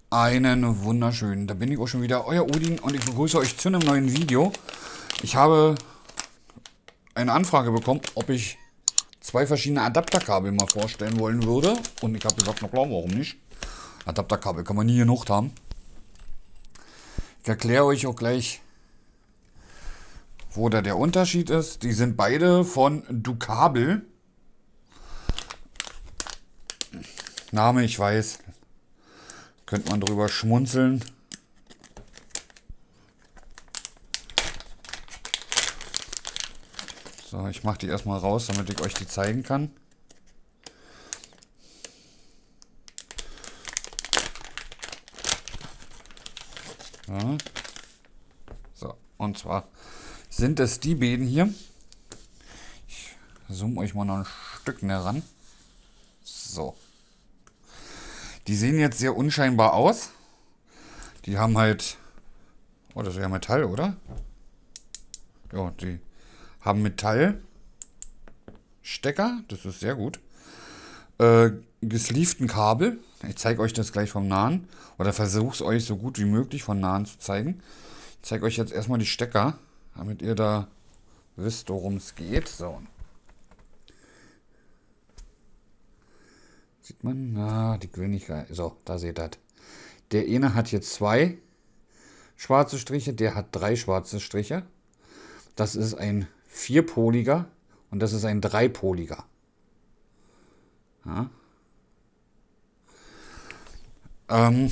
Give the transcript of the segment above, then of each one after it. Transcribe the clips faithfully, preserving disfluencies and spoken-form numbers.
Einen wunderschönen. Da bin ich auch schon wieder, euer Odin, und ich begrüße euch zu einem neuen Video. Ich habe eine Anfrage bekommen, ob ich zwei verschiedene Adapterkabel mal vorstellen wollen würde. Und ich habe gesagt, na klar, warum nicht? Adapterkabel kann man nie genug haben. Ich erkläre euch auch gleich, wo da der Unterschied ist. Die sind beide von Dukabel. Name, ich weiß. Könnte man drüber schmunzeln. So, ich mache die erstmal raus, damit ich euch die zeigen kann. Ja. So, und zwar sind es die beiden hier. Ich zoome euch mal noch ein Stück näher ran. So. Die sehen jetzt sehr unscheinbar aus. Die haben halt... Oh, das ist ja Metall, oder? Ja, die haben Metallstecker. Das ist sehr gut. Äh, gesleevten Kabel. Ich zeige euch das gleich vom Nahen. Oder versuche es euch so gut wie möglich von Nahen zu zeigen. Ich zeige euch jetzt erstmal die Stecker, damit ihr da wisst, worum es geht. So. Sieht man? Na, die Geschwindigkeit. So, da seht ihr das. Der eine hat hier zwei schwarze Striche, der hat drei schwarze Striche. Das ist ein vierpoliger und das ist ein dreipoliger. Ja. Ähm.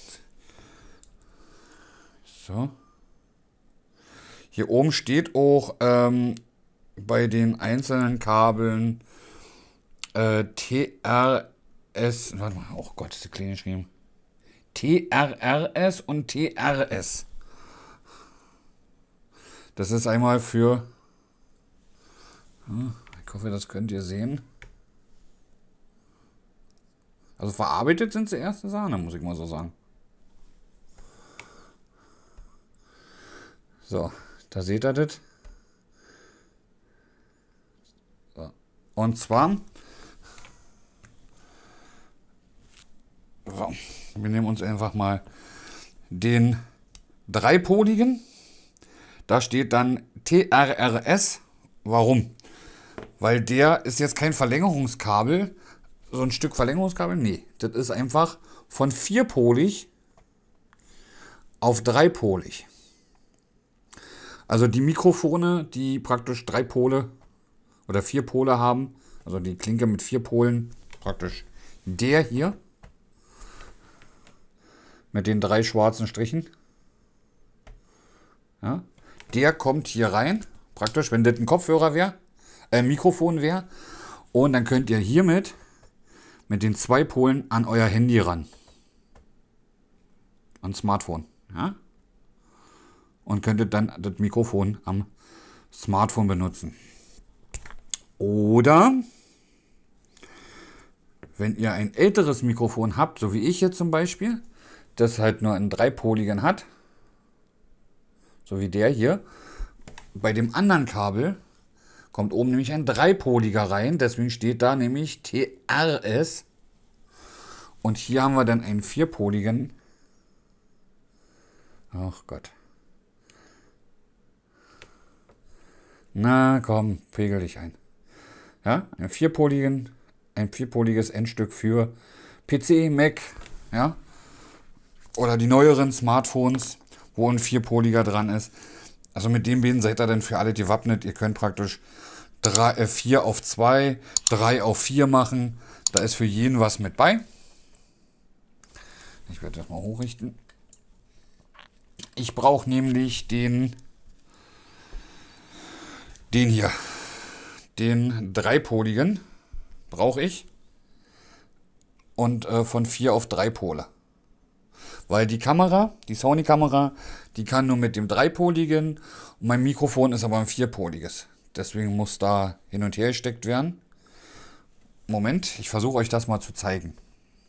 So. Hier oben steht auch ähm, bei den einzelnen Kabeln äh, T R S. Warte mal, oh Gott, ist die kleine geschrieben. T R R S und T R S. Das ist einmal für... Ich hoffe, das könnt ihr sehen. Also verarbeitet sind sie erste Sahne, muss ich mal so sagen. So, da seht ihr das. So. Und zwar... So, wir nehmen uns einfach mal den dreipoligen. Da steht dann T R R S. Warum? Weil der ist jetzt kein Verlängerungskabel. So ein Stück Verlängerungskabel? Nee. Das ist einfach von vierpolig auf dreipolig. Also die Mikrofone, die praktisch drei Pole oder vier Pole haben. Also die Klinke mit vier Polen. Praktisch der hier. Mit den drei schwarzen Strichen. Ja. Der kommt hier rein. Praktisch, wenn das ein Kopfhörer wäre, äh, Mikrofon wäre. Und dann könnt ihr hiermit mit den zwei Polen an euer Handy ran. An Smartphone. Ja. Und könntet dann das Mikrofon am Smartphone benutzen. Oder wenn ihr ein älteres Mikrofon habt, so wie ich jetzt zum Beispiel, das halt nur einen dreipoligen hat, so wie der hier. Bei dem anderen Kabel kommt oben nämlich ein dreipoliger rein, deswegen steht da nämlich T R S. Und hier haben wir dann einen vierpoligen. Ach Gott. Na komm, pegel dich ein. Ja, einen vierpoligen, ein vierpoliges Endstück für P C, Mac, ja. Oder die neueren Smartphones, wo ein vierpoliger dran ist. Also mit den beiden seid ihr dann für alle gewappnet. Ihr könnt praktisch vier auf zwei, drei auf vier machen. Da ist für jeden was mit bei. Ich werde das mal hochrichten. Ich brauche nämlich den, den hier. Den dreipoligen brauche ich. Und äh, von vier auf drei Pole. Weil die Kamera, die Sony-Kamera, die kann nur mit dem dreipoligen und mein Mikrofon ist aber ein vierpoliges. Deswegen muss da hin und her gesteckt werden. Moment, ich versuche euch das mal zu zeigen.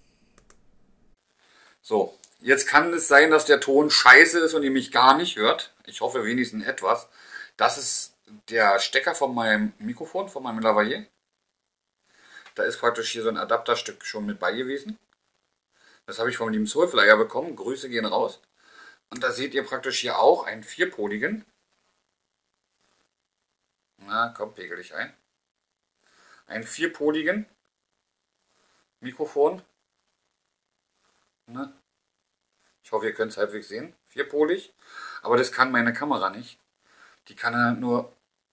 So, jetzt kann es sein, dass der Ton scheiße ist und ihr mich gar nicht hört. Ich hoffe wenigstens etwas. Das ist der Stecker von meinem Mikrofon, von meinem Lavalier. Da ist praktisch hier so ein Adapterstück schon mit bei gewesen. Das habe ich vom lieben Soulflyer bekommen. Grüße gehen raus. Und da seht ihr praktisch hier auch einen vierpoligen. Na, komm, pegel dich ein. Einen vierpoligen Mikrofon. Na, ich hoffe, ihr könnt es halbwegs sehen. Vierpolig. Aber das kann meine Kamera nicht. Die kann er nur...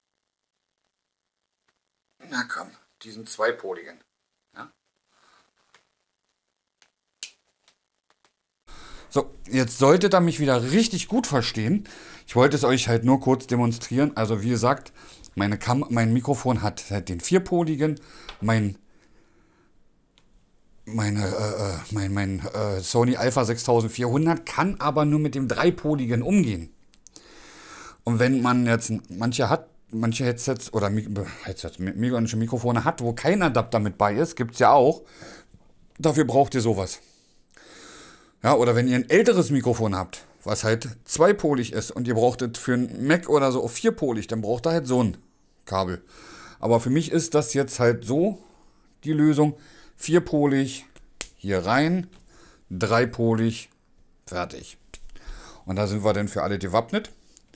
Na komm, diesen zweipoligen. Ja? So, jetzt solltet ihr mich wieder richtig gut verstehen. Ich wollte es euch halt nur kurz demonstrieren. Also wie gesagt, meine Kam mein Mikrofon hat halt den vierpoligen. Mein, meine, äh, mein, mein äh, Sony Alpha sechstausendvierhundert kann aber nur mit dem dreipoligen umgehen. Und wenn man jetzt, manche hat, manche Headsets oder Headsets, mechanische Mikrofone hat, wo kein Adapter mit bei ist, gibt es ja auch. Dafür braucht ihr sowas. Ja, oder wenn ihr ein älteres Mikrofon habt, was halt zweipolig ist und ihr braucht es für ein Mac oder so auf vierpolig, dann braucht ihr halt so ein Kabel. Aber für mich ist das jetzt halt so die Lösung. Vierpolig, hier rein, dreipolig, fertig. Und da sind wir dann für alle gewappnet.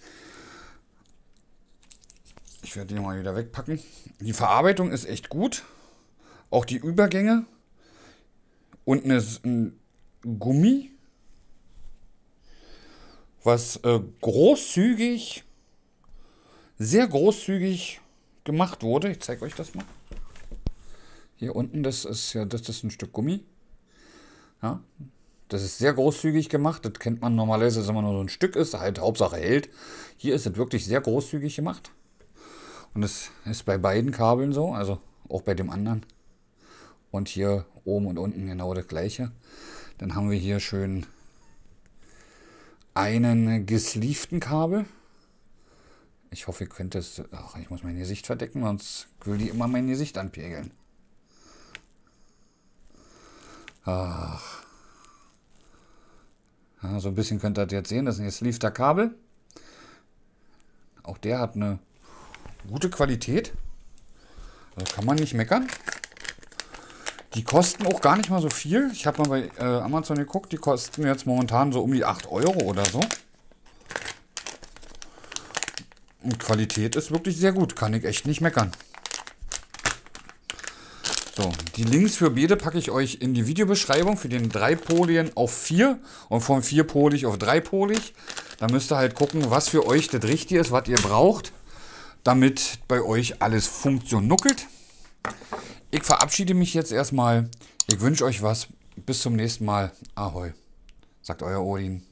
Ich werde die mal wieder wegpacken. Die Verarbeitung ist echt gut. Auch die Übergänge. Unten ist ein Gummi, was äh, großzügig, sehr großzügig gemacht wurde. Ich zeige euch das mal. Hier unten, das ist ja, das ist ein Stück Gummi. Ja, das ist sehr großzügig gemacht. Das kennt man normalerweise, wenn man nur so ein Stück ist, halt Hauptsache hält. Hier ist es wirklich sehr großzügig gemacht. Und das ist bei beiden Kabeln so, also auch bei dem anderen. Und hier oben und unten genau das gleiche. Dann haben wir hier schön einen gesleevten Kabel. Ich hoffe, ihr könnt es... Ach, ich muss mein Gesicht verdecken, sonst will die immer mein Gesicht anpegeln. Ach. Ja, so ein bisschen könnt ihr das jetzt sehen. Das ist ein gesleevter Kabel. Auch der hat eine gute Qualität. Also kann man nicht meckern. Die kosten auch gar nicht mal so viel. Ich habe mal bei äh, Amazon geguckt, die kosten jetzt momentan so um die acht Euro oder so. Und Qualität ist wirklich sehr gut, kann ich echt nicht meckern. So, die Links für beide packe ich euch in die Videobeschreibung für den dreipoligen auf vier und vom vierpolig auf dreipolig. Da müsst ihr halt gucken, was für euch das Richtige ist, was ihr braucht, damit bei euch alles funktioniert. Ich verabschiede mich jetzt erstmal. Ich wünsche euch was. Bis zum nächsten Mal. Ahoi, sagt euer Odin.